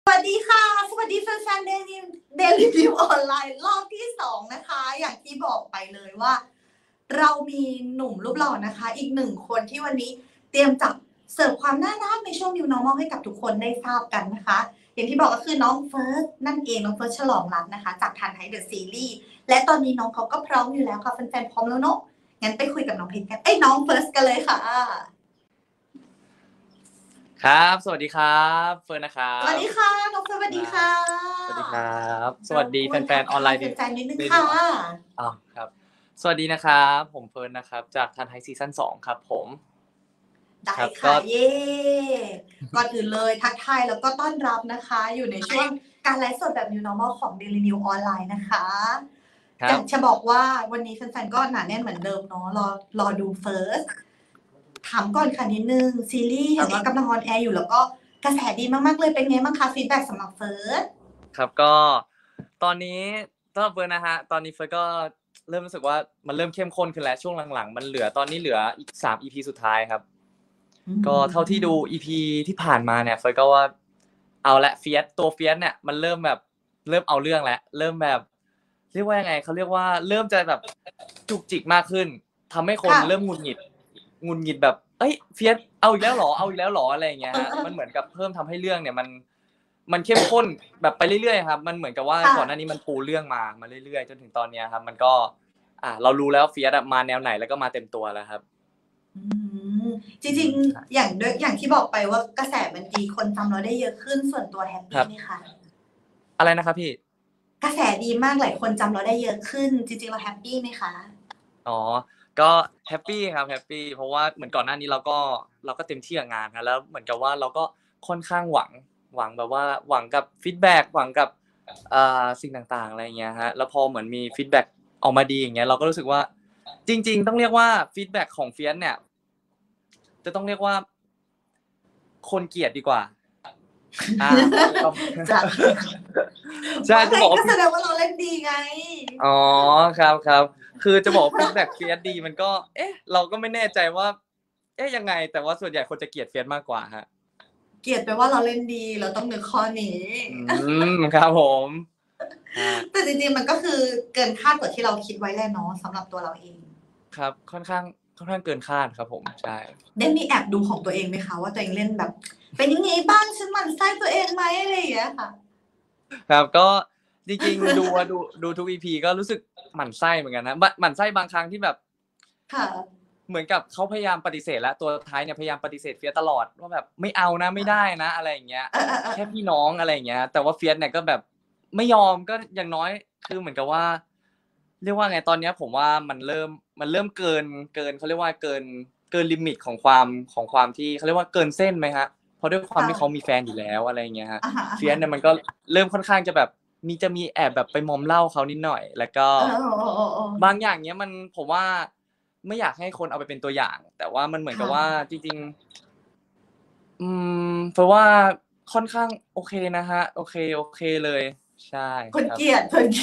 สวัสดีค่ะสวัสดีแฟนๆเดลินิวออนไลน์รอบที่2นะคะอย่างที่บอกไปเลยว่าเรามีหนุ่มรูปหล่อนะคะอีกหนึ่งคนที่วันนี้เตรียมจับเสิร์ฟความน่ารักในช่วง New Normal ให้กับทุกคนได้ทราบกันนะคะอย่างที่บอกก็คือน้องเฟิร์สนั่นเองน้องเฟิร์สฉลองรัตน์นะคะจากทันไทยเดอะซีรีส์และตอนนี้น้องเขาก็พร้อมอยู่แล้วค่ะแฟนๆพร้อมแล้วเนาะงั้นไปคุยกับน้องเพชรกันน้องเฟิร์สกันเลยค่ะครับสวัสดีครับเฟิร์นนะครัสวัสบดีค่ะน้องเฟิร์สสวัสดีค่ะสวัสดีครับสวัสดีแฟนๆออนไลน์แฟนๆนิดนึงค่ะครับสวัสดีนะครับผมเฟิร์นนะครับจากทันไทยซีซั่น2ครับผมได้ค่ะเย่ก่อนอื่นเลยทักทายแล้วก็ต้อนรับนะคะอยู่ในช่วงการไลฟ์สดแบบ New Normal ของ Daily New ออนไลน์นะคะอยากจะบอกว่าวันนี้แฟนๆก็หนาแน่นเหมือนเดิมเนาะรอดู First ถามก่อนค่ะนิดนึงซีรีส์เห็นว่ากำลังออนแอร์อยู่แล้วก็กระแสดีมากๆเลยเป็นไงบ้างคะฟีดแบ็กสำหรับ First ครับก็ตอนนี้สำหรับเฟิร์นนะฮะตอนนี้เฟิร์นก็เริ่มรู้สึกว่ามันเริ่มเข้มข้นขึ้นแล้วช่วงหลังๆมันเหลือตอนนี้เหลืออีก3 EP สุดท้ายครับก็เท่าที่ดู EP ที่ผ่านมาเนี่ยเฟิร์นก็ว่าเอาละเฟียสตัวเฟียสเนี่ยมันเริ่มเอาเรื่องแล้วเริ่มแบบเรียกว่ายังไงเขาเรียกว่าเริ่มจะแบบจุกจิกมากขึ้นทำให้คนเริ่มหงุดหงิดแบบเอ้ยเฟียสเอาอีกแล้วหรออะไรอย่างเงี้ยฮะมันเหมือนกับเพิ่มทำให้เรื่องเนี่ยมันเข้มข้นแบบไปเรื่อยๆครับมันเหมือนกับว่าก่อนหน้านี้มันปูเรื่องมาเรื่อยๆจนถึงตอนนี้ครับมันก็เรารู้แล้วเฟียสมาแนวไหนแล้วก็มาเต็มตัวแล้วครับจริงๆอย่างที่บอกไปว่ากระแสมันดีคนจำเราได้เยอะขึ้นส่วนตัวแฮปปี้ไหมคะอะไรนะครับพี่กระแสดีมากหลายคนจำเราได้เยอะขึ้นจริงๆเราแฮปปี้ไหมคะอ๋อก็แฮปปี้ครับแฮปปี้เพราะว่าเหมือนก่อนหน้านี้เราก็เต็มที่กับงานครับแล้วเหมือนกับว่าเราก็ค่อนข้างหวังแบบว่าหวังกับฟีดแบ็กหวังกับสิ่งต่างๆอะไรอย่างเงี้ยฮะแล้วพอเหมือนมีฟีดแบ็กออกมาดีอย่างเงี้ยเราก็รู้สึกว่าจริงๆต้องเรียกว่าฟีดแบ็กของเฟียสเนี่ยจะต้องเรียกว่าคนเกลียดดีกว่าใช่จะบอกก็แสดงว่าเราเล่นดีไงอ๋อครับคือจะบอกฟีดแบ็กเฟียสดีมันก็เราก็ไม่แน่ใจว่ายังไงแต่ว่าส่วนใหญ่คนจะเกลียดเฟียสมากกว่าฮะเกลียดไปว่าเราเล่นดีเราต้องนึกข้อนี้ครับผมแต่จริงๆมันก็คือเกินคาดกว่าที่เราคิดไว้แหละเนาะสำหรับตัวเราเองครับค่อนข้างเกินคาดครับผมใช่ได้มีแอบดูของตัวเองไหมคะว่าตัวเองเล่นแบบเป็นยังไงบ้างฉันหมั่นไส้ตัวเองไหมอะไรอย่างเงี้ยค่ะครับก็จริงๆดูทุก EP ก็รู้สึกหมั่นไส้เหมือนกันนะหมั่นไส้บางครั้งที่แบบค่ะเหมือนกับเขาพยายามปฏิเสธแล้วตัวท้ายเนี่ยพยายามปฏิเสธเฟียสตลอดว่าแบบไม่เอานะไม่ได้นะอะไรอย่างเงี้ยแค่พี่น้องอะไรอย่างเงี้ยแต่ว่าเฟียสเนี่ยก็แบบไม่ยอมก็อย่างน้อยคือเหมือนกับว่าเรียกว่าไงตอนนี้ผมว่ามันเริ่มเกินเขาเรียกว่าเกินลิมิตของความที่เขาเรียกว่าเกินเส้นไหมฮะเพราะด้วยความที่เขามีแฟนอยู่แล้วอะไรอย่างเงี้ยฮะเฟียสเนี่ยมันก็เริ่มค่อนข้างจะแบบมีแอบแบบไปมอมเหล้าเขานิดหน่อยแล้วก็บางอย่างเนี้ยมันผมว่าไม่อยากให้คนเอาไปเป็นตัวอย่าง แต่ว่ามันเหมือนกับว่าจริงๆเพราะว่าค่อนข้างโอเคนะฮะโอเคเลยใช่คนเกลียด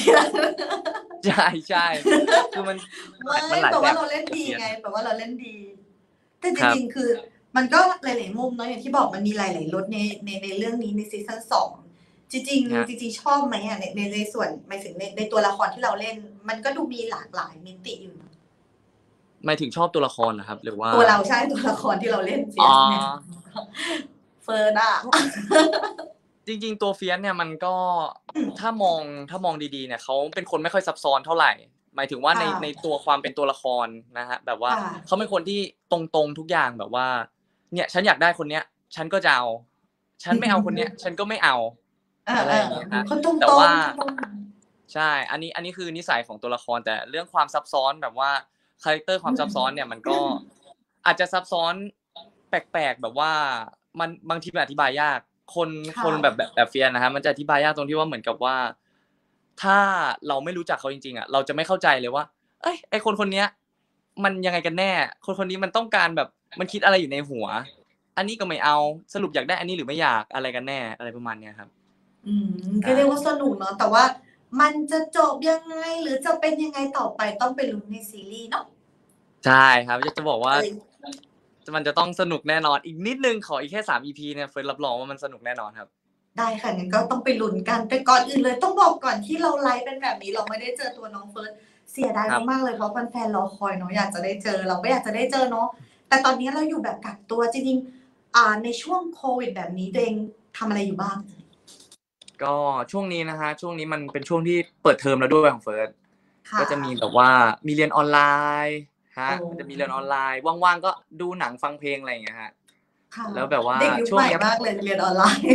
ใช่คือมันหลายแต่แบว่าบเราเล่นดีไงแต่ว่าเราเล่นดีแต่จริงๆคือมันก็หลายๆมุมเนาะอย่างที่บอกมันมีหลายๆรสในเรื่องนี้ในซีซั่น2จริงชอบไหมอ่ะในส่วนหมายถึงในตัวละครที่เราเล่นมันก็ดูมีหลากหลายมิติอยู่หมายถึงชอบตัวละครเหรอครับหรือว่าตัวเราใช่ตัวละครที่เราเล่นเฟียสเนี่ยเฟิร์นอ่ะจริงๆตัวเฟียสเนี่ยมันก็ถ้ามองดีๆเนี่ยเขาเป็นคนไม่ค่อยซับซ้อนเท่าไหร่หมายถึงว่าในตัวความเป็นตัวละครนะฮะแบบว่าเขาเป็นคนที่ตรงๆทุกอย่างแบบว่าเนี่ยฉันอยากได้คนเนี้ยฉันก็จะเอาฉันไม่เอาคนเนี้ยฉันก็ไม่เอาอะไรอย่างเงี้ยฮะแต่ว่าใช่อันนี้คือนิสัยของตัวละครแต่เรื่องความซับซ้อนแบบว่าคาแรคเตอร์ความซับซ้อนเนี่ยมันก็อาจจะซับซ้อนแปลกๆแบบว่ามันบางทีมันอธิบายยากคนแบบเฟียสนะฮะมันจะอธิบายยากตรงที่ว่าเหมือนกับว่าถ้าเราไม่รู้จักเขาจริงๆอ่ะเราจะไม่เข้าใจเลยว่าเอ้ยไอคนเนี้ยมันยังไงกันแน่คนนี้มันต้องการแบบมันคิดอะไรอยู่ในหัวอันนี้ก็ไม่เอาสรุปอยากได้อันนี้หรือไม่อยากอะไรกันแน่อะไรประมาณเนี้ยครับก็เรียกว่าสนุกเนาะแต่ว่ามันจะจบยังไงหรือจะเป็นยังไงต่อไปต้องไปลุ้นในซีรีส์เนาะใช่ครับจะบอกว่ามันจะต้องสนุกแน่นอนอีกนิดนึงขออีกแค่3 EP เนี่ยเฟิร์นรับรองว่ามันสนุกแน่นอนครับได้ค่ะงั้นก็ต้องไปลุ้นกันแต่ก่อนอื่นเลยต้องบอกก่อนที่เราไลฟ์เป็นแบบนี้เราไม่ได้เจอตัวน้องเฟิร์สเสียดายมากๆเลยเพราะแฟนๆรอคอยเนาะอยากจะได้เจอเราก็อยากจะได้เจอเนาะแต่ตอนนี้เราอยู่แบบกักตัวจริงๆในช่วงโควิดแบบนี้ตัวเองทำอะไรอยู่บ้างก็ช่วงนี้นะฮะช่วงนี้มันเป็นช่วงที่เปิดเทอมแล้วด้วยของเฟิร์สค่ะก็จะมีแบบว่ามีเรียนออนไลน์ฮะโอ้มันจะมีเรียนออนไลน์ว่างๆก็ดูหนังฟังเพลงอะไรอย่างเงี้ยฮะค่ะแล้วแบบว่าเด็กยุคช่วงเนี้ยใหม่มากเลยเรียนออนไลน์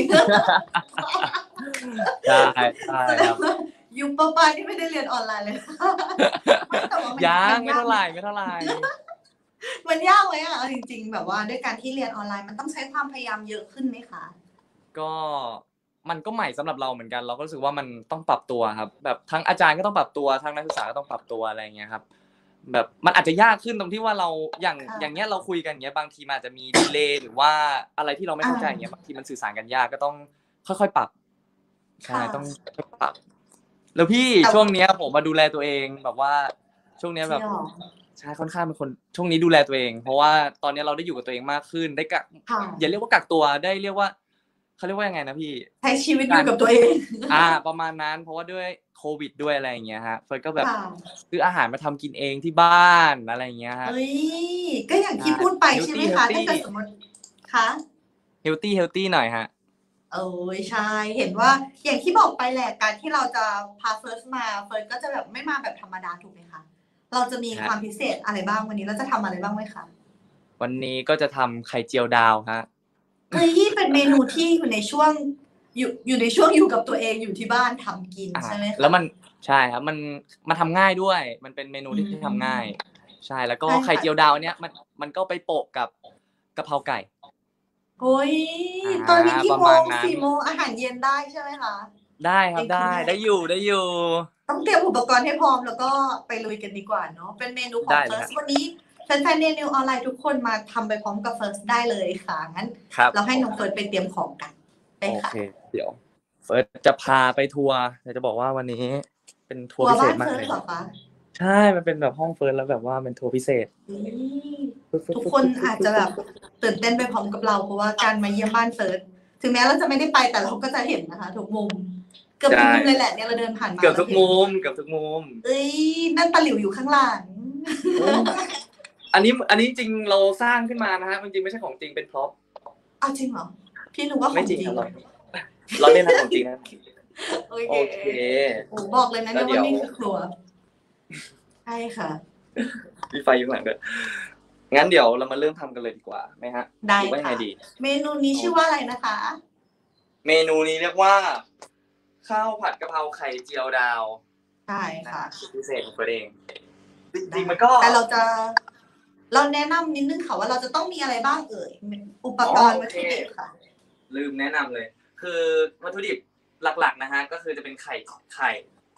ใช่ใช่แสดครับงว่ายุคป้าๆนี่ไม่ได้เรียนออนไลน์เลยไม่แต่ว่ามันยังมันยากไม่เท่าไหร่ไม่เท่าไหร่มันยากไหมอะเอาจริงๆแบบว่าด้วยการที่เรียนออนไลน์มันต้องใช้ความพยายามเยอะขึ้นไหมคะก็มันก็ใหม่สำหรับเราเหมือนกันเราก็รู้สึกว่ามันต้องปรับตัวครับแบบทั้งอาจารย์ก็ต้องปรับตัวทั้งนักศึกษาก็ต้องปรับตัวอะไรอย่างเงี้ยครับแบบมันอาจจะยากขึ้นตรงที่ว่าเราอย่างเงี้ยเราคุยกันอย่างเงี้ยบางทีมันอาจจะมีดีเลย์หรือว่าอะไรที่เราไม่เข้าใจอย่างเงี้ยบางทีมันสื่อสารกันยากก็ต้องค่อยๆปรับใช่ค่ะต้องค่อยๆปรับแล้วพี่แต่ช่วงเนี้ยผมมาดูแลตัวเองแบบว่าช่วงเนี้ยแบบจริงเหรอใช่ค่อนข้างเป็นคนช่วงนี้ดูแลตัวเองเพราะว่าตอนนี้เราได้อยู่กับตัวเองมากขึ้นได้กักค่ะอย่าเรียกว่ากักตัวได้เรียกว่าเขาเรียกว่ายังไงนะพี่ใช้ชีวิตอการยู่กับตัวเองประมาณนั้นเพราะว่าด้วยโควิดด้วยอะไรอย่างเงี้ยฮะเฟิร์สก็แบบค่ะซื้ออาหารมาทำกินเองที่บ้านอะไรอย่างเงี้ยฮะเอ้ยก็อย่างที่ใช่พูดไปเฮลใช่ไหมตี้เฮลตี้คะถ้าเกิดสมมติคะเฮลตี้หน่อยฮะเออใช่เห็นว่าอย่างที่บอกไปแหละการที่เราจะพาเฟิร์สมาเฟิร์สก็จะแบบไม่มาแบบธรรมดาถูกไหมคะเราจะมีความฮะพิเศษอะไรบ้างวันนี้เราจะทำอะไรบ้างไหมคะวันนี้ก็จะทำไข่เจียวดาวฮะเฮ้ยเป็นเมนูที่อยู่ในช่วงอยู่ในช่วงอยู่กับตัวเองอยู่ที่บ้านทำกินใช่ไหมคะแล้วมันใช่ครับมันทำง่ายด้วยมันเป็นเมนูที่ทำง่ายใช่แล้วก็ใช่ไข่ค่ะเจียวดาวเนี้ยมันก็ไปโปะกับกะเพราไก่โอ้ยอ่าตอนนี้กี่ประโมงมาณนั้น 4 โมงอาหารเย็นได้ใช่ไหมคะได้คเอรับได้งกินได้ได้อยู่ได้อยู่ต้องเตรียมอุปกรณ์ให้พร้อมแล้วก็ไปลุยกันดีกว่าเนาะเป็นเมนูของได้เลเฟิร์สยฮะวันนี้แฟนๆเรียนนิวออนไลน์ทุกคนมาทำไปพร้อมกับเฟิร์สได้เลยค่ะงั้นครับเราให้น้องเฟิร์สไปเตรียมของกันไปโอเคค่ะเดี๋ยวเฟิร์สจะพาไปทัวร์เดี๋ยวจะบอกว่าวันนี้เป็นทัวร์พิเศทัวร์บ้านษมากเลยเฟิร์สเหรอคะใช่มันเป็นแบบห้องเฟิร์สแล้วแบบว่าเป็นทัวร์พิเศษนี่ทุกคนอาจจะแบบตื่นเต้นไปพร้อมกับเราเพราะว่าการมาเยี่ยมบ้านเฟิร์สถึงแม้เราจะไม่ได้ไปแต่เราก็จะเห็นนะคะทุกมุมเกือบทุกใช่มุมเลยแหละเนี่ยเราเดินผ่านมาเกือบเราเห็นทุกมุมเกือบทุกมุมเอ้ยนั่นตะหลิวอยู่ข้างหลังโอ้อันนี้จริงเราสร้างขึ้นมานะฮะจริงไม่ใช่ของจริงเป็นพร็อพเอาจริงเหรอพี่นึกว่าขไม่จริงองจริงครับเราเล่นนะของจริงนะโอโอเคเคโอ้บอกเลยนะแล้วเดี๋ยวเนี่ยว่านี่คือครัวใช่ค่ะมีไฟอยู่ข้างหลังด้วยงั้นเดี๋ยวเรามาเริ่มทำกันเลยดีกว่าไหมฮะได้หรือว่ายังไงค่ะดีเมนูนี้ชื่อว่าอะไรนะคะเมนูนี้เรียกว่าข้าวผัดกะเพราไข่เจียวดาวใช่นะค่ะสูตรพิเศษของตัวเองจได้ริงๆมันก็แต่เราแนะนำนิดนึงค่ะว่าเราจะต้องมีอะไรบ้างเอ่ยอุปกรณ์วัตถุดิบค่ะลืมแนะนำเลย คือวัตถุดิบหลักๆนะฮะก็คือจะเป็นไข่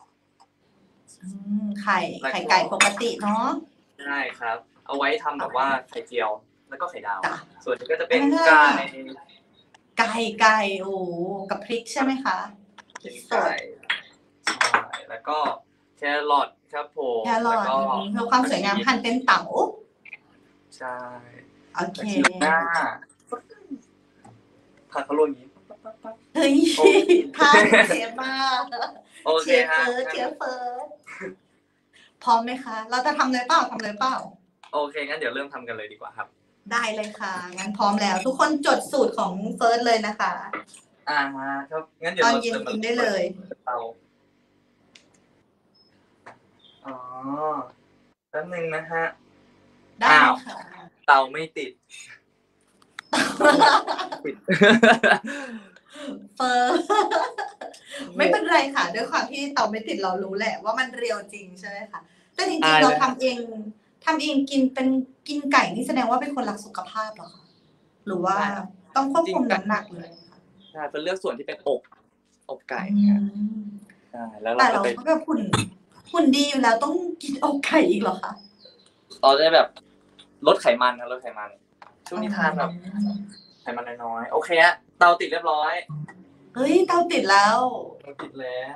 ไข่ไก่ปกติเนาะใช่ครับ เอาไว้ทำแบบว่าไข่เจียวแล้วก็ไข่ดาวจ้ะส่วนนี้ก็จะเป็นอ่าไก่ไก่โอ้กับพริกใช่ไหมคะพริเป็นกสไก่ดใช่แล้วก็แครอทครับผมแครอทแล้วก็เพื่อความสวยงามหั่นเป็นเต๋าใช่โอเคแล้วคิวหน้าผักเขาโรยอย่างนี้ปั๊บเฮ้ยโอเคท่าเชฟมากโอเคฮะเชฟเฟิร์สพร้อมไหมคะ เราจะทำเลยเปล่าโอเคงั้นเดี๋ยวเริ่มทำกันเลยดีกว่าครับได้เลยค่ะ งั้นพร้อมแล้ว ทุกคนจดสูตรของเฟิร์สเลยนะคะฮะครับงั้นเดี๋ยตวอนเย็นกินได้เลยเตาอ๋อแป๊บนึงนะฮะได้ค่ะเตาไม่ติดปิดเฟิร์สไม่เป็นไรค่ะ ด้วยความที่เตาไม่ติดเรารู้แหละว่ามันเรียวจริงใช่ไหมคะ แต่จริงๆเราทำเองกินไก่นี่แสดงว่าเป็นคนรักสุขภาพเหรอคะหรือว่าต้องควบคุมน้ำหนักเลยค่ะใช่เป็นเลือกส่วนที่เป็นอกไก่อืครับมใช่แล้วแต่เราก็ไปเราก็แบบหุ่นดีอยู่แล้วต้องกินอกไก่อีกเหรอคะเราจะแบบลดไขมันครับลดไขมันช่วงนี้ทานแบบไขมันน้อยๆโอเคฮะเตาติดเรียบร้อยเฮ้ยเตาติดแล้วติดแล้ว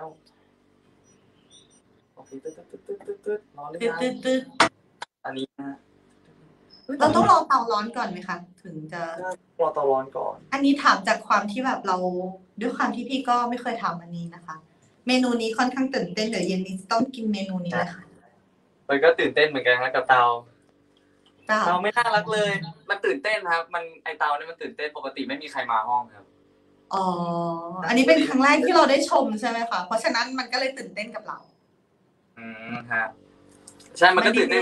โอเคตึ๊ดรอเลยตึ๊ดนะตึ๊ดตึ๊ดอันนี้นะเราต้องรอเตาร้อนก่อนไหมคะถึงจะรอเตาร้อนก่อนอันนี้ถามจากความที่แบบเราด้วยความที่พี่ก็ไม่เคยทำอันนี้นะคะ เมนูนี้ค่อนข้างตื่นเต้นเดี๋ยวเย็นนี้ต้องกินเมนูนี้เลยค่ะมันก็ตื่นเต้นเหมือนกันครับกับเตาไม่น่ารักเลยมันตื่นเต้นครับมันไอเตาเนี่ยมันตื่นเต้นปกติไม่มีใครมาห้องครับอ๋ออันนี้เป็นครั้งแรกที่เราได้ชมใช่ไหมคะเพราะฉะนั้นมันก็เลยตื่นเต้นกับเราฮะใช่มันก็ตื่นเต้น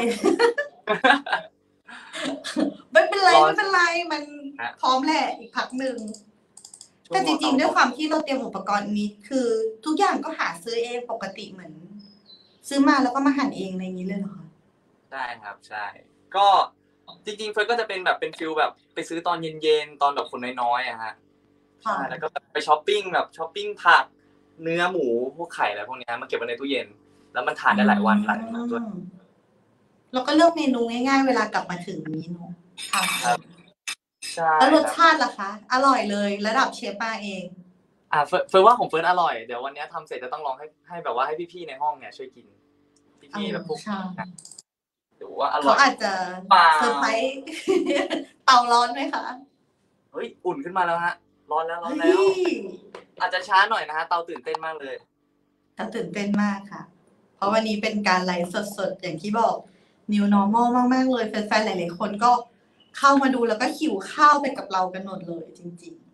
ไม่เป็นไรมันพร้อมแหละอีกพักหนึ่งแต่จริงๆด้วยความที่เราเตรียมอุปกรณ์นี้คือทุกอย่างก็หาซื้อเองปกติเหมือนซื้อมาแล้วก็มาหั่นเองอะไรอย่างนี้เลยเหรอคะใช่ครับใช่ก็จริงๆเฟิร์สก็จะเป็นแบบเป็นฟิลแบบไปซื้อตอนเย็นๆตอนแบบคนน้อยๆอะฮะใช่แล้วก็ไปช้อปปิ้งแบบช้อปปิ้งผักเนื้อหมูพวกไข่อะไรพวกนี้มาเก็บไว้ในตู้เย็นแล้วมันทานได้หลายวันหลายมื้อด้วยแล้วก็เลือกเมนูง่ายๆเวลากลับมาถึงนี้เนาะทำครับใช่แล้วรสชาติล่ะคะอร่อยเลยระดับเชฟมาเองเฟิร์สว่าของเฟิร์สอร่อยเดี๋ยววันนี้ทำเสร็จจะต้องลองให้แบบว่าให้พี่ๆในห้องเนี่ยช่วยกินพี่ๆแบบพวกดูว่าอร่อยเขาอาจจะเซอร์ไพรส์เตาร้อนไหมคะเฮ้ยอุ่นขึ้นมาแล้วฮะร้อนแล้วอาจจะช้าหน่อยนะฮะเตาตื่นเต้นมากเลยเตาตื่นเต้นมากค่ะเพราะวันนี้เป็นการไลฟ์สดๆอย่างที่บอก New Normal มากๆเลยแฟนๆหลายๆคนก็เข้ามาดูแล้วก็หิวข้าวไปกับเรากันหมดเลยจริง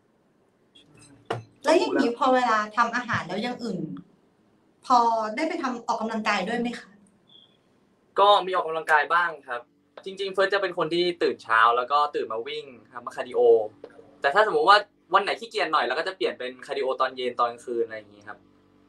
ๆแล้วอย่างนี้พอเวลาทำอาหารแล้วอย่างอื่นพอได้ไปทำออกกำลังกายด้วยไหมคะก็มีออกกำลังกายบ้างครับจริงๆเฟิร์สจะเป็นคนที่ตื่นเช้าแล้วก็ตื่นมาวิ่งครับมาคาร์ดิโอแต่ถ้าสมมติว่าวันไหนขี้เกียจหน่อยเราก็จะเปลี่ยนเป็นคาร์ดิโอตอนเย็นตอนกลางคืนอะไรอย่างนี้ครับ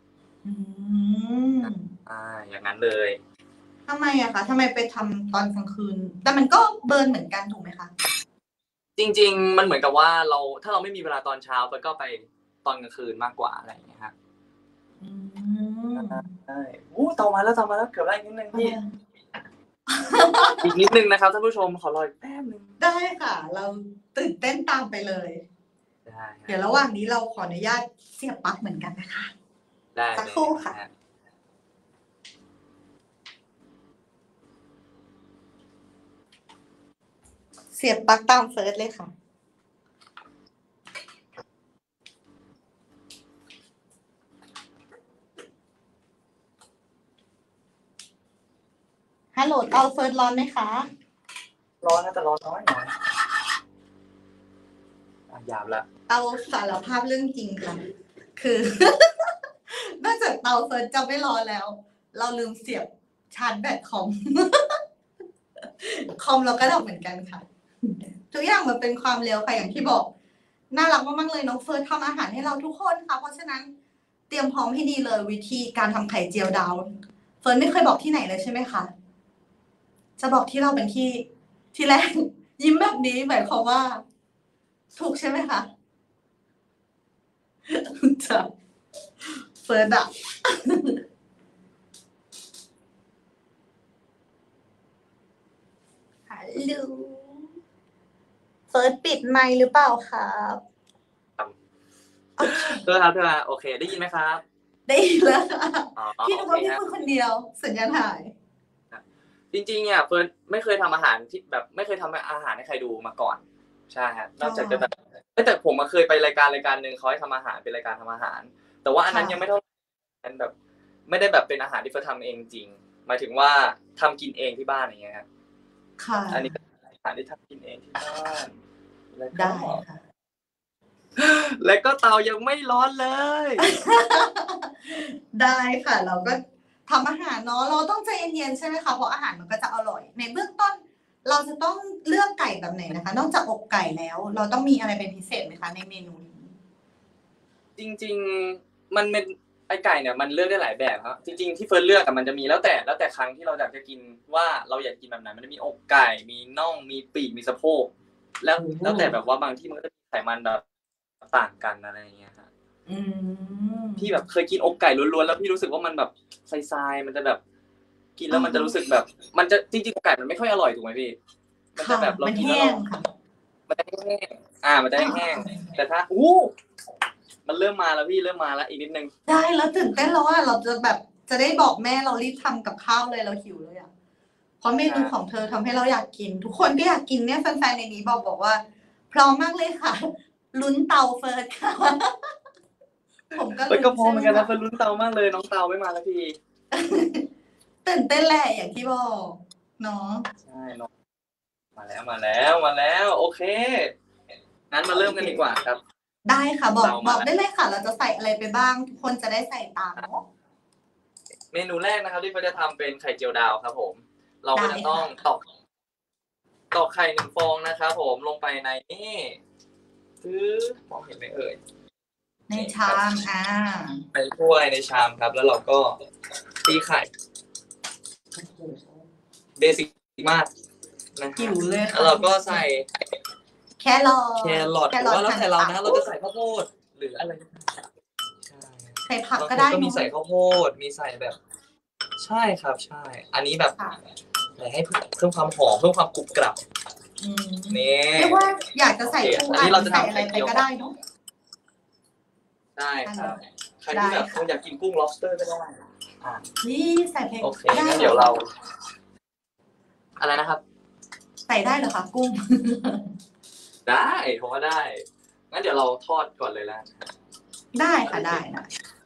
อย่างนั้นเลยทำไมอะคะทำไมไปทำตอนกลางคืนแต่มันก็เบิร์นเหมือนกันถูกไหมคะจริงๆมันเหมือนกับว่าถ้าเราไม่มีเวลาตอนเช้าเฟิร์สก็ไปตอนกลางคืนมากกว่าอะไรอย่างเงี้ยครับใช่ต่อมาแล้วเกือบได้นิดนึงพี่อีกนิดนึงนะครับท่านผู้ชมขอรออีกแป๊บนึงได้ค่ะเราตื่นเต้นตามไปเลยเดี๋ยวระหว่างนี้เราขออนุญาตเสียบปลั๊กเหมือนกันนะคะได้สักครู่ค่ะเสียบปลั๊กตามเฟิร์สเลยค่ะฮัลโหลเตาเฟิร์สร้อนไหมคะร้อนนะแต่ร้อนน้อยหยาบละเตาสารภาพเรื่องจริงค่ะคือ นอกจากเตาเฟิร์สจะไม่ร้อนแล้วเราลืมเสียบชาร์จแบตคอม คอมเราก็ดับเหมือนกันค่ะทุกอย่างมันเป็นความเร็วค่ะอย่างที่บอกน่ารักมากๆเลยน้องเฟิร์สทำอาหารให้เราทุกคนค่ะเพราะฉะนั้นเตรียมพร้อมให้ดีเลยวิธีการทำไข่เจียวดาวเฟิร์สไม่เคยบอกที่ไหนเลยใช่ไหมคะจะบอกที่เราเป็นที่แรกยิ้มแบบนี้หมายความว่าถูกใช่ไหมคะจะเฟิร์สอะฮัลโหลเฟิร์สปิดไมค์หรือเปล่าครับเธอครับโอเคได้ยินไหมครับได้ยินแล้วค่ะพี่นึกว่าพี่พูดคนเดียวสัญญาณหายจริงๆเนี่ยเฟิร์นไม่เคยทำอาหารที่แบบไม่เคยทำอาหารให้ใครดูมาก่อนใช่ฮะนอกจากจะแบบแต่ผมมาเคยไปรายการนึงเขาให้ทำอาหารเป็นรายการทำอาหารแต่ว่าอันนั้นยังไม่เท่านั้นแบบไม่ได้แบบเป็นอาหารที่เฟิร์นทำเองจริงหมายถึงว่าทำกินเองที่บ้านอย่างเงี้ยค่ะอันนี้เป็นอาหารที่ทำกินเองที่บ้านได้ค่ะแล้วก็เตายังไม่ร้อนเลยได้ค่ะเราก็ทำอาหารเนาะเราต้องใจเย็นๆใช่ไหมคะเพราะอาหารมันก็จะอร่อยในเบื้องต้นเราจะต้องเลือกไก่แบบไหนนะคะนอกจากอกไก่แล้วเราต้องมีอะไรเป็นพิเศษไหมคะในเมนูนี้จริงๆมันเป็นไอไก่เนี่ยมันเลือกได้หลายแบบครับจริงๆที่เฟิร์นเลือกมันจะมีแล้วแต่ครั้งที่เราอยากจะกินว่าเราอยากกินแบบไหนมันจะมีอกไก่มีน่องมีปีกมีสะโพกแล้วแต่แบบว่าบางที่มันก็จะมีไขมันแบบต่างกันอะไรอย่างเงี้ยครับพี่แบบเคยกินอกไก่ล้วนๆแล้วพี่รู้สึกว่ามันแบบทรายๆมันจะแบบกินแล้วมันจะรู้สึกแบบมันจะจริงๆอกไก่มันไม่ค่อยอร่อยถูกไหมพี่มันจะแบบเรากินแล้วมันจะแห้งมันจะแห้งแต่ถ้ามันเริ่มมาแล้วพี่เริ่มมาแล้วอีกนิดนึงได้แล้วตื่นเต้นแล้วว่าเราจะแบบจะได้บอกแม่เรารีบทำกับข้าวเลยเราหิวเลยอ่ะเพราะเมนูของเธอทำให้เราอยากกิน ทุกคนก็อยากกินเนี่ยแฟนๆในนี้บอกว่า พร้อมมากเลยค่ะ ลุ้นเตาเฟิร์สค่ะ ผมก็ก็พอเหมือนกันใช่นะไหเฟิร์นลุ้นเตามากเลยน้องเตาไม่มาแล้วพี่ตื่นเต้นแหละอย่างที่บอกเนาะใช่น้องมาแล้วโอเคงั้นมาเริ่มกันดีกว่าครับได้ค่ะบอกเรามาบอกได้เลยค่ะ เราจะใส่อะไรไปบ้าง ทุกคนจะได้ใส่ตามเนาะเมนูแรกนะครับที่เฟิร์นจะทำเป็นไข่เจียวดาวครับผม เราก็จะต้องตอกไข่1 ฟองนะครับผมลงไปในนี่มองเห็นไหมเอ่ยในชามในถ้วยในชามครับ แล้วเราก็ตีไข่เบสิกมากนะหิวเลยค่ะแล้วเราก็ใส่แครอทแครอทหรือว่าแล้วแต่เรานะเราจะใส่ข้าวโพดหรืออะไรใช่ใส่ผักบางก็คนได้ก็มีเนาะใส่ข้าวโพดมีใส่แบบ ใช่ครับใช่ อันนี้แบบค่ะใส่ให้เพิ่มความหอมเพิ่มความกรุบกรับ นี่เรียกว่าอยากจะใส่ทุกอันนี้เราจะใส่ทำอะไรไข่ไปเจียวก็ได้เนาะได้ครับใครที่แบบได้ค่ะอยากกินกุ้ง lobster ก็ได้อ่ะนี่ใส่ไปโอเคได้งั้นเดี๋ยวเรา อะไรนะครับใส่ได้เหรอคะกุ้งได้ผมว่าได้งั้นเดี๋ยวเราทอดก่อนเลยแล้วได้ค่ะได้นะ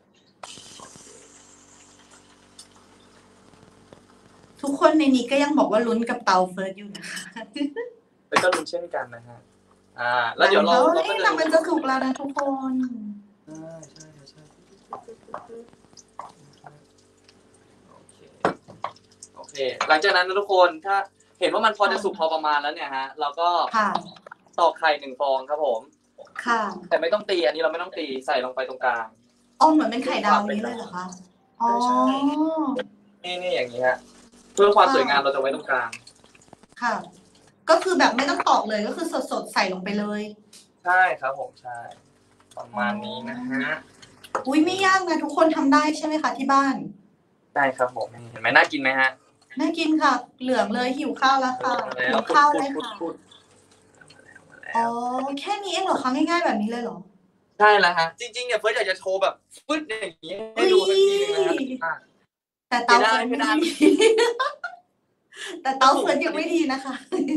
ทุกคนในนี้ก็ยังบอกว่าลุ้นกับเตาเฟิร์สอยู่นะคะแล้วก็ลุ้นเช่นกันนะฮะแล้วเดี๋ยวเราเอ้ยแต่มันจะสุกแล้วนะทุกคนใช่โอเคหลังจากนั้นนะทุกคนถ้าเห็นว่ามันพอจะสุกพอประมาณแล้วเนี่ยฮะเราก็ค่ะตอกไข่1 ฟองครับผมค่ะแต่ไม่ต้องตีอันนี้เราไม่ต้องตีใส่ลงไปตรงกลางอ๋อเหมือนเป็นไข่ดาวนี้เลยเหรอคะอ๋อใช่ นี่อย่างนี้ฮะเพื่อความสวยงามเราจะไว้ตรงกลางค่ะ ก็คือแบบไม่ต้องตอกเลยก็คือสดๆใส่ลงไปเลยใช่ครับผมใช่ประมาณนี้นะฮะอุ้ยไม่ยากนะทุกคนทำได้ใช่ไหมคะที่บ้านได้ครับผมเห็นไหมน่ากินไหมฮะน่ากินค่ะ เหลืองเลยหิวข้าวแล้วค่ะแล้หิววข้าวเลยค่ะพูดอ๋อแค่นี้เองเหรอคะง่ายๆแบบนี้เลยเหรอใช่แล้วฮะจริงๆเนี่ยเฟิร์สอยากจะโชว์แบบฟึดอย่างนี้ให้ดูสักทีนึงนะครับแต่เตาเฟิร์นไม่ไม่ได้ดี แต่เตาเฟิร์นยังไม่ดีนะคะ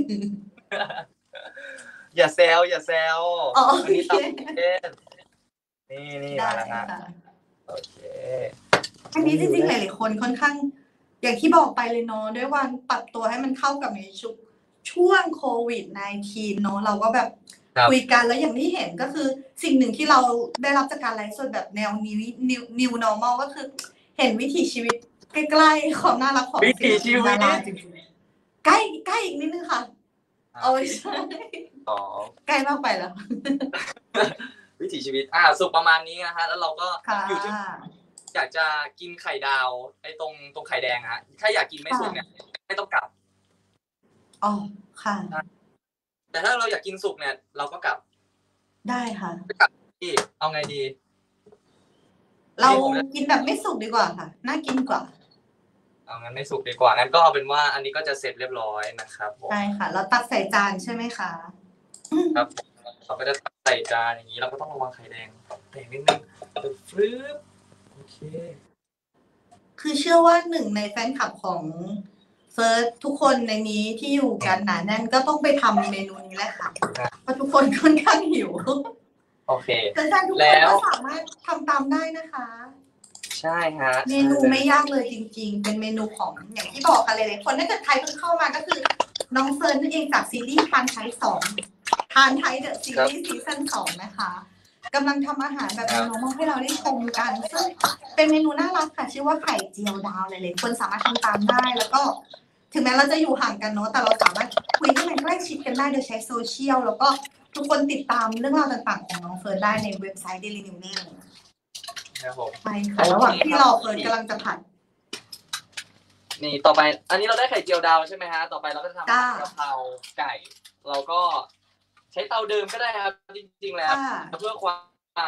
อย่าแซวอ๋ออัอันนี้เตาเล่นนี่ได้มาแล้วฮะค่ะโอเคอันนี้จริงๆหลายๆคนค่อนข้าง อย่างที่บอกไปเลยเนาะด้วยวันปรับตัวให้มันเข้ากับในช่วงโควิด -19 เนาะเราก็แบบครับคุยกันแล้วอย่างที่เห็นก็คือสิ่งหนึ่งที่เราได้รับจากการไลฟ์สดแบบแนวนี้ new normal ก็คือ เห็นวิถีชีวิตใกล้ๆความน่ารักของวิถีชีวิตดาราจริงๆใกล้อีกนิดนึงค่ะโอ้ยใช่อ๋อใกล้มากไปแล้ววิถีชีวิตสุกประมาณนี้นะฮะแล้วเราก็ค่ะอยู่ที่อยากจะกินไข่ดาวไอ้ตรงไข่แดงฮะถ้าอยากกินไม่สุกเนี่ยไม่ต้องกลับอ๋อค่ะแต่ถ้าเราอยากกินสุกเนี่ยเราก็กลับได้ค่ะที่เอาไงดีเรากินแบบไม่สุกดีกว่าค่ะ น่ากินกว่าเอางั้นไม่สุกดีกว่างั้นก็เอาเป็นว่าอันนี้ก็จะเสร็จเรียบร้อยนะครับผมใช่ค่ะ เราตักใส่จานใช่ไหมคะครับเราก็จะใส่จานอย่างนี้เราก็ต้องระวังไข่แดงแตกนิดนึงฟรึบโอเคคือเชื่อว่าหนึ่งในแฟนคลับของเฟิร์สทุกคนในนี้ที่อยู่กันหนาแน่นก็ต้องไปทำเมนูนี้แหละค่ะ เพราะทุกคนค่อนข้างหิวโอเคแต่แฟนทุกคแล้นวก็สามารถทำตามได้นะคะใช่ฮะเมนูไม่ยากเลยจริง ๆ เป็นเมนูของอย่างที่บอกกันเลยๆคนถ้าเกิดใครเพิ่งเข้ามาก็คือน้องเฟิร์นนั่นเองจากซีรีส์ทานไทย2ทานไทยเดอะซีรีส์ซีซั่น2นะคะกำลังทำอาหารแบบ normal ให้เราได้ชมกันซึ่งเป็นเมนูน่ารักค่ะ ชื่อว่าไข่เจียวดาวหลายๆคนสามารถทำตามได้แล้วก็ ถึงแม้เราจะอยู่ห่างกันเนาะแต่เราสามารถคุยให้มันใกล้ชิดกันได้โดยใช้โซเชียลแล้วก็ทุกคนติดตามเรื่องราวต่างๆของน้องเฟิร์นได้ในเว็บไซต์ Daily New ครับผมไปค่ะระหว่างที่รอเฟิร์นกำลังจะผัดนี่ต่อไปอันนี้เราได้ไข่เจียวดาวใช่ไหมฮะต่อไปเราก็จะทำจ้ากะเพราไก่ เราก็ใช้เตาเดิมก็ได้ครับจริงๆแล้วค่ะเพื่อความ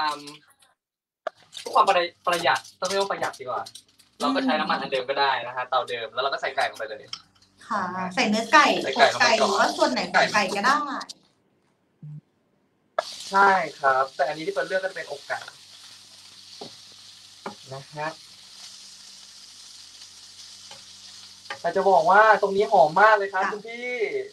ประหยัดต้องเรียกว่าประหยัดดีกว่า เราก็ใช้น้ำมันอันเดิมก็ได้นะฮะเตาเดิมแล้วเราก็ใส่ไก่ลงไปเลยค่ะ ใส่เนื้อไก่ใส่อกไก่ลงไปไก่หก่อนรือว่าส่วนไหนของไก่ก็ได้ใช่ครับ แต่อันนี้ที่เปิดเลือกก็เป็นอกไก่นะฮะแต่จะบอกว่าตรงนี้หอมมากเลยครับคุณพี่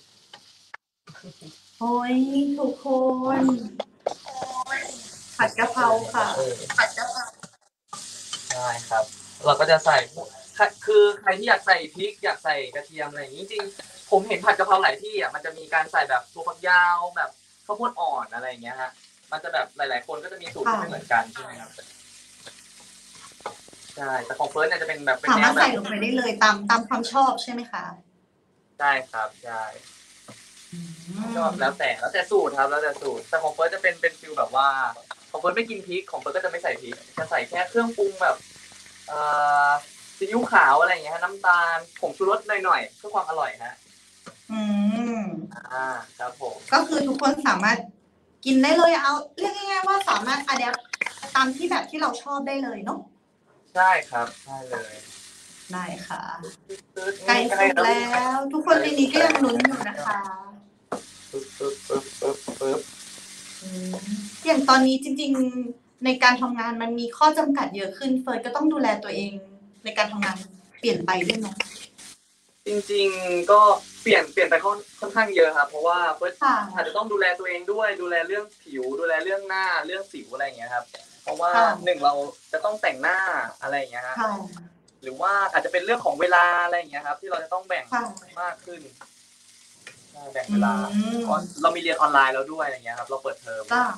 โอ้ยทุกคนผัดกะเพราค่ะผัดกะเพราใช่ครับ เราก็จะใส่คือใครที่อยากใส่พริกอยากใส่กระเทียมอะไรอย่างนี้จริงๆผมเห็นผัดกะเพราหลายที่อ่ะมันจะมีการใส่แบบถั่วฝักยาวแบบข้าวโพดอ่อนอะไรอย่างเงี้ยฮะมันจะแบบหลายๆคนก็จะมีสูตรที่ไม่เหมือนกันใช่ไหมครับใช่แต่ของเฟิร์สเนี่ยจะเป็นแบบเป็นสาแนมารวถแบใส่บลงไปได้เลยตามความชอบใช่ไหมคะใช่ครับใช่ก็แล้วแต่สูตรครับแล้วแต่สูตรแต่ของเฟิร์สจะเป็นฟิลแบบว่าของเฟิร์สไม่กินพริกของเฟิร์สก็จะไม่ใส่พริกจะใส่แค่เครื่องปรุงแบบเอ่อซีอิ๊วขาวอะไรอย่างเงี้ยฮะน้ำตาลผงชูรสหน่อยๆเพื่อความอร่อยฮะอืมครับผมก็คือทุกคนสามารถกินได้เลยเอาเรียกง่ายๆว่าสามารถอะแดปตามที่แบบที่เราชอบได้เลยเนาะใช่ครับใช่เลยได้ค่ะไก่สุกแล้ว ทุกคนในนี้ก็ยังลุ้นอยู่นะคะอืมอย่างตอนนี้จริงๆในการทำงานมันมีข้อจำกัดเยอะขึ้นเฟิร์นก็ต้องดูแลตัวเองในการทำงานเปลี่ยนไปด้วยเนาะจริงๆก็เปลี่ยนไปค่อนข้างเยอะครับเพราะว่าเฟิร์สค่ะอาจจะต้องดูแลตัวเองด้วยดูแลเรื่องผิวดูแลเรื่องหน้าเรื่องสิวอะไรอย่างเงี้ยครับเพราะว่าค่ะหนึ่งเราจะต้องแต่งหน้าอะไรอย่างเงี้ยฮะค่ะหรือว่าอาจจะเป็นเรื่องของเวลาอะไรอย่างเงี้ยครับที่เราจะต้องแบ่งค่ะมากขึ้นใช่แบ่งอืเวลาม เพราะเรามีเรียนออนไลน์แล้วด้วยอะไรอย่างเงี้ยครับเราเปิดเทอมก็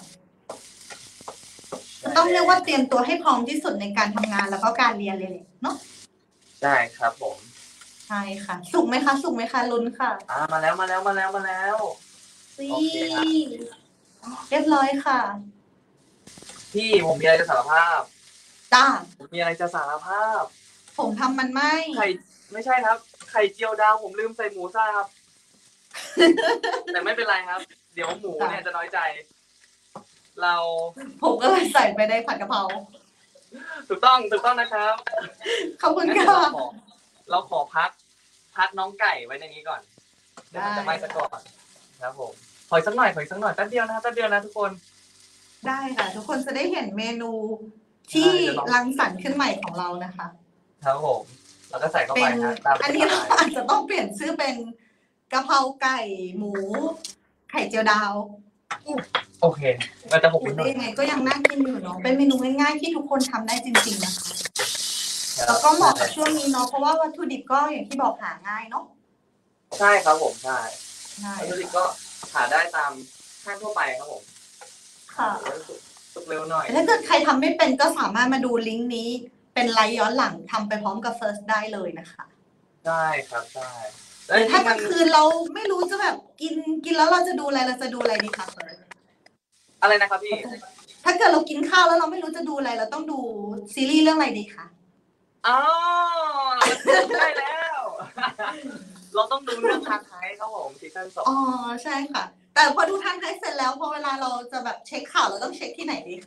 ต้องเรียกว่าเตรียมตัวให้พร้อมที่สุดในการทำงานแล้วก็การเรียนเลยเนาะใช่ครับผมใช่ค่ะ สุกไหมคะสุกไหมคะลุ้นค่ะมาแล้วซีโอเคครับเรียบร้อยค่ะพี่ผมมีอะไรจะสารภาพจ้าผมมีอะไรจะสารภาพผมทำมันไหมไข่ไม่ใช่ครับ ไข่เจียวดาวผมลืมใส่หมูซ่าครับ แต่ไม่เป็นไรครับ เดี๋ยวหมูเนี่ยจะน้อยใจ เราผมก็เลยใส่ไปในผัดกะเพราถูกต้องนะครับขอบคุณงั้นเดี๋ยวค่ะเราขอพักน้องไก่ไว้ในนี้ก่อนเดี๋ยวมันจะไหม้ซะก่อนครับผมถอยสักหน่อยแป๊บเดียวนะทุกคนได้ค่ะ ทุกคนจะได้เห็นเมนูที่รังสรรค์ขึ้นใหม่ของเรานะคะครับผมแล้วก็ใส่เข้าเป็ไปนนะตามอันนี้เราอาจจะต้องเปลี่ยนชื่อเป็นกะเพราไก่หมู ไข่เจียวดาวโอเคมันจะหกพูนิดดหได้น่อยยังไงก็ยังน่ากินอยู่เนาะเป็นเมนูง่ายๆที่ทุกคนทำได้จริงๆนะคะแล้วก็เหมาะกับช่วงนี้เนาะเพราะว่าวัตถุดิบก็อย่างที่บอกหาง่ายเนาะใช่ครับผมใช่ใช่วัตถุดิบก็หาได้ตามห้างทั่วไปครับผมค่ะสุกเร็วหน่อยถ้าเกิดใครทำไม่เป็นก็สามารถมาดูลิงก์นี้ เป็นไลฟ์ย้อนหลังทำไปพร้อมกับ First ได้เลยนะคะได้ครับได้หรือถ้ากลางคืนเราไม่รู้จะแบบกินแล้วเราจะดูอะไรดีคะ First อะไรนะครับพี่ถ้าเกิดเรากินข้าวแล้วเราไม่รู้จะดูอะไรเราต้องดูซีรีส์เรื่องอะไรดีคะอ๋อได้แล้ว เราต้องดูเรื่องทางไทยครับผมซีซั่น 2 อ๋อใช่ค่ะ แต่พอดูทางไทยเสร็จแล้วพอเวลาเราจะแบบเช็คข่าวเราต้องเช็คที่ไหนดีคะ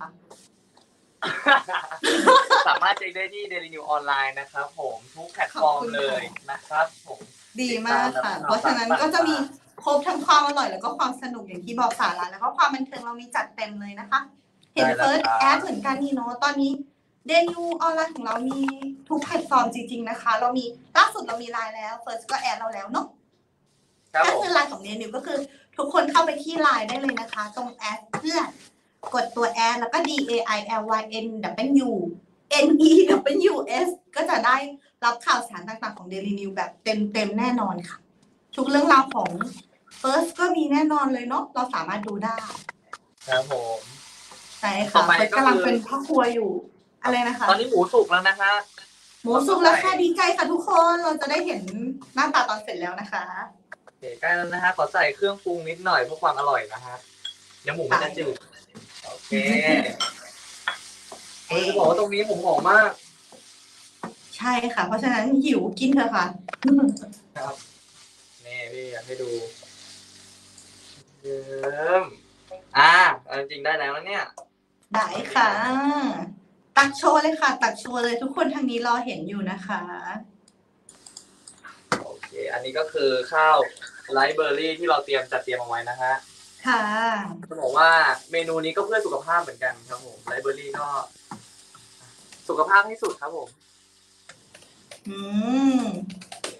สามารถเช็คได้ที่ Daily News ออนไลน์นะครับผมทุกแพลตฟอร์มเลยนะครับผมดีมากค่ะ เพราะฉะนั้นก็จะมีครบทั้งความอร่อยแล้วก็ความสนุกอย่างที่บอกสาระแล้วก็ความบันเทิงเรามีจัดเต็มเลยนะคะ เห็น First แอดเหมือนกันนี่เนาะตอนนี้เดนิวออนไลน์ของเรามีทุกแพลตฟอร์มจริงๆนะคะ เรามีล่าสุดเรามีไลน์แล้ว First ก็แอดเราแล้วเนาะครับก็ผมคือไลน์ของเดนิวก็คือทุกคนเข้าไปที่ไลน์ได้เลยนะคะ ตรงแอดเพื่อนกดตัวแอดแล้วก็ DAILYNWNEWS ก็จะได้รับข่าวสารต่างๆของ Daily News แบบเต็มๆแน่นอนค่ะ ทุกเรื่องราวของ First ก็มีแน่นอนเลยเนาะเราสามารถดูได้ครับผมใช่ค่ะเฟิร์สกำลังเป็นพ่อครัวอยู่อะไรนะคะตอนนี้หมูสุกแล้วนะคะหมูสุกแล้วค่ะดีใจค่ะทุกคนเราจะได้เห็นหน้าตาตอนเสร็จแล้วนะคะโอเคใกล้แล้วนะฮะขอใส่เครื่องปรุงนิดหน่อยเพื่อความอร่อยนะฮะเดี๋ยวหมูมันจะจืดโอเคจะบอกว่าตรงนี้ผมหอมมากใช่ค่ะ เพราะฉะนั้นหิวกินเถอะค่ะครับนี่พี่อยากให้ดูเยิ้มจริงได้แล้วนะเนี่ยได้ค่ะ ตักโชว์เลยค่ะ ตักโชว์เลยทุกคนทางนี้รอเห็นอยู่นะคะโอเค อันนี้ก็คือข้าวไรซ์เบอร์รี่ที่เราจัดเตรียมเอาไว้นะฮะค่ะจะบอกว่าเมนูนี้ก็เพื่อสุขภาพเหมือนกันครับผมไรซ์เบอร์รี่ก็สุขภาพให้สุดครับผมอืมโอเค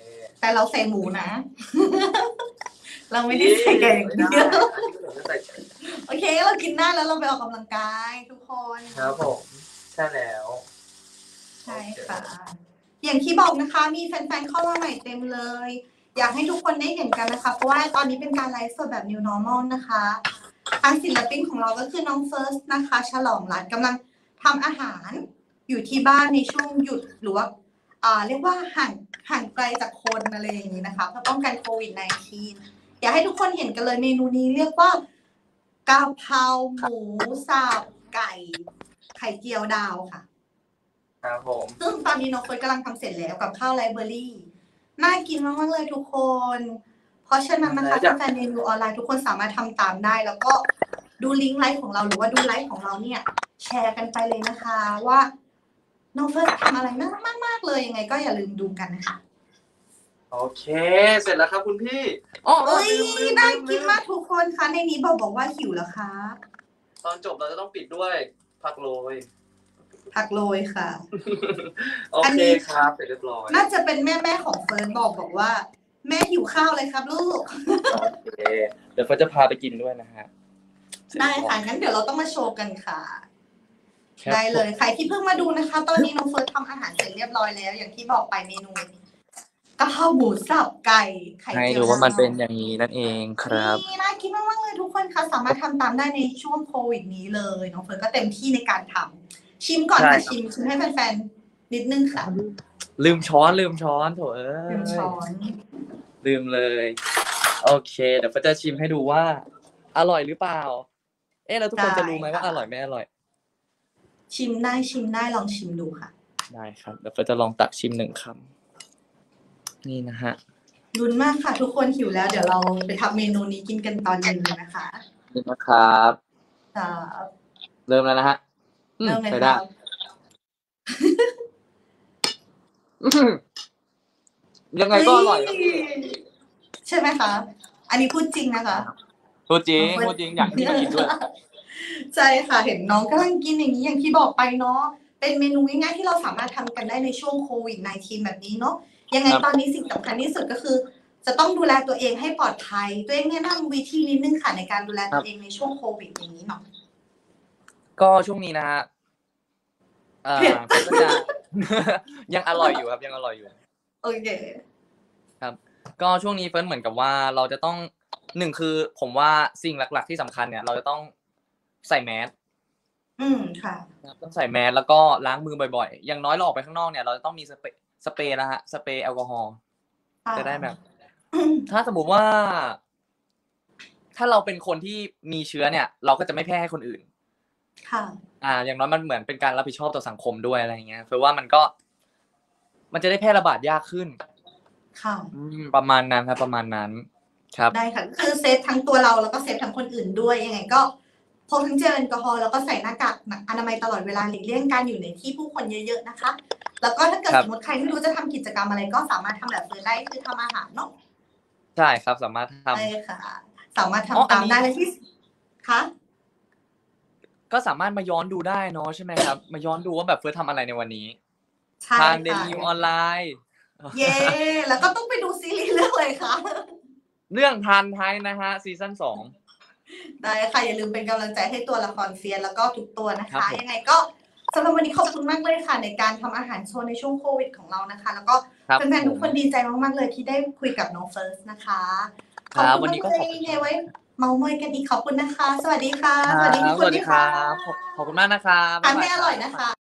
แต่เราใส่หมูนะ เราไม่ได้ใส่ไก่อย่างเดียวโอเคเรากินได้แล้วเราไปออกกำลังกายทุกคนครับผมใช่แล้วใช่ค่ะ อย่างที่บอกนะคะ มีแฟนๆเข้ามาใหม่เต็มเลย อยากให้ทุกคนได้เห็นกันนะคะ เพราะว่าตอนนี้เป็นการไลฟ์สดแบบ New Normal นะคะทางศิลปินของเราก็คือน้องเฟิร์สนะคะ ฉลองรัตน์กำลังทำอาหารอยู่ที่บ้านในช่วงหยุดหรือว่าเรียกว่าห่างไกลจากคนอะไรอย่างนี้นะคะเพื่อป้องกันโควิด -19 อยากให้ทุกคนเห็นกันเลยเมนูนี้เรียกว่ากะเพราหมูสับไก่ไข่เจียวดาวค่ะครับผมซึ่งตอนนี้น้องเฟิร์สกำลังทำเสร็จแล้วกับข้าวไลฟ์เบอรี่น่ากินมากๆเลยทุกคน เพราะฉะนั้นนะคะแฟนๆเมนูออนไลน์ทุกคนสามารถทำตามได้ แล้วก็ดูลิงก์ไลฟ์ของเราหรือว่าดูไลฟ์ของเราเนี่ยแชร์กันไปเลยนะคะว่าน้องเฟิร์สทำอะไรน่ารักมากๆเลยยังไงก็อย่าลืมดูกันนะคะโอเคเสร็จแล้วครับคุณพี่เอ้ยน่ากินมากทุกคนคะในนี้บอกว่าหิวแล้วครับตอนจบเราจะต้องปิดด้วยผักโรยค่ะโอเคครับเสร็จเรียบร้อยน่าจะเป็นแม่ของเฟิร์นบอกว่าแม่หิวข้าวเลยครับลูกโอเคเดี๋ยวเฟิร์นจะพาไปกินด้วยนะฮะได้ค่ะงั้นเดี๋ยวเราต้องมาโชว์กันค่ะได้เลยใครที่เพิ่งมาดูนะคะตอนนี้น้องเฟิร์สทำอาหารเสร็จเรียบร้อยแล้วอย่างที่บอกไปเมนูกะเพราหมูสับไก่ไข่เจียวให้ดูว่ามันเป็นอย่างนี้นั่นเองครับนี่น่ากินมากๆเลยทุกคนคะสามารถทำตามได้ในช่วงโควิดนี้เลยน้องเฟิร์สก็เต็มที่ในการทำชิมก่อนค่ะชิมให้แฟนๆนิดนึงค่ะลืมช้อนโถลืมช้อนลืมเลยโอเคเดี๋ยวเฟิร์สจะชิมให้ดูว่าอร่อยหรือเปล่าแล้วทุกคนจะรู้ไหมว่าอร่อยไม่อร่อยชิมได้ลองชิมดูค่ะได้ครับเดี๋ยวเฟิร์สจะลองตักชิม1 คำนี่นะฮะลุ้นมากค่ะทุกคนหิวแล้วเดี๋ยวเราไปทำเมนูนี้กินกันตอนเย็นเลยนะคะนี่นะครับเริ่มแล้วนะฮะเริ่มเลยครับยังไงก็อร่อยใช่ไหมคะอันนี้พูดจริงนะคะพูดจริงอย่างที่มากินด้วยใช่ค่ะเห็นน้องกำลังกินอย่างนี้อย่างที่บอกไปเนาะเป็นเมนูง่ายๆที่เราสามารถทำกันได้ในช่วงโควิด -19 แบบนี้เนาะยังไงตอนนี้สิ่งสำคัญที่สุดก็คือจะต้องดูแลตัวเองให้ปลอดภัยตัวเองแนะนำวิธีนิดนึงค่ะในการดูแลตัวเองในช่วงโควิดอย่างนี้เนาะก็ช่วงนี้นะฮะก็จะยังอร่อยอยู่ครับยังอร่อยอยู่โอเคครับก็ช่วงนี้เฟิร์นเหมือนกับว่าเราจะต้อง1คือผมว่าสิ่งหลักๆที่สำคัญเนี่ยเราจะต้องใส่แมสค่ะต้องใส่แมสแล้วก็ล้างมือบ่อยๆอย่างน้อยเราออกไปข้างนอกเนี่ยเราจะต้องมีสเปรย์นะฮะสเปรย์แอลกอฮอล์จะได้แบบถ้าสมมติว่าถ้าเราเป็นคนที่มีเชื้อเนี่ยเราก็จะไม่แพร่ให้คนอื่นค่ะอย่างน้อยมันเหมือนเป็นการรับผิดชอบต่อสังคมด้วยอะไรอย่างเงี้ยเพราะว่ามันจะได้แพร่ระบาดยากขึ้นค่ะประมาณนั้นครับประมาณนั้นครับได้ค่ะคือเซฟทั้งตัวเราแล้วก็เซฟทั้งคนอื่นด้วยยังไงก็พกทั้งเจลแอลกอฮอล์แล้วก็ใส่หน้ากากอนามัยตลอดเวลาหลีกเลี่ยงการอยู่ในที่ผู้คนเยอะๆนะคะแล้วก็ถ้าเกิดสมมติใครไม่รู้จะทำกิจกรรมอะไรก็สามารถทำแบบเฟิร์นได้คือทำอาหารเนาะใช่ครับสามารถทำใช่ค่ะสามารถทำตามได้เลยที่คะก็สามารถมาย้อนดูได้เนาะใช่ไหมครับมาย้อนดูว่าแบบเฟิร์สทำอะไรในวันนี้ทางเดลินิวออนไลน์เย้แล้วก็ต้องไปดูซีรีส์เรื่องอะไรคะเรื่องทานไทยนะฮะซีซั่น2 ได้ค่ะอย่าลืมเป็นกำลังใจให้ตัวละครเฟียสแล้วก็ทุกตัวนะคะยังไงก็สำหรับวันนี้ขอบคุณมากเลยค่ะในการทำอาหารโชว์ในช่วงโควิดของเรานะคะแล้วก็แฟนๆทุกคนดีใจมากๆเลยที่ได้คุยกับน้องเฟิร์สนะคะขอบคุณมากเลยในไว้เมาท์มอยกันอีกขอบคุณนะคะสวัสดีค่ะสวัสดีทุกคนค่ะขอบคุณมากนะครับทานให้อร่อยนะคะ